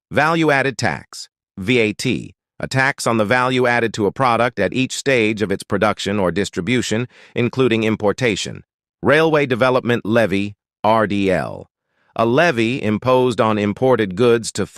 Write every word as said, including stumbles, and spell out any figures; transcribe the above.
Value-added tax, V A T, a tax on the value added to a product at each stage of its production or distribution, including importation. Railway Development Levy, R D L, a levy imposed on imported goods to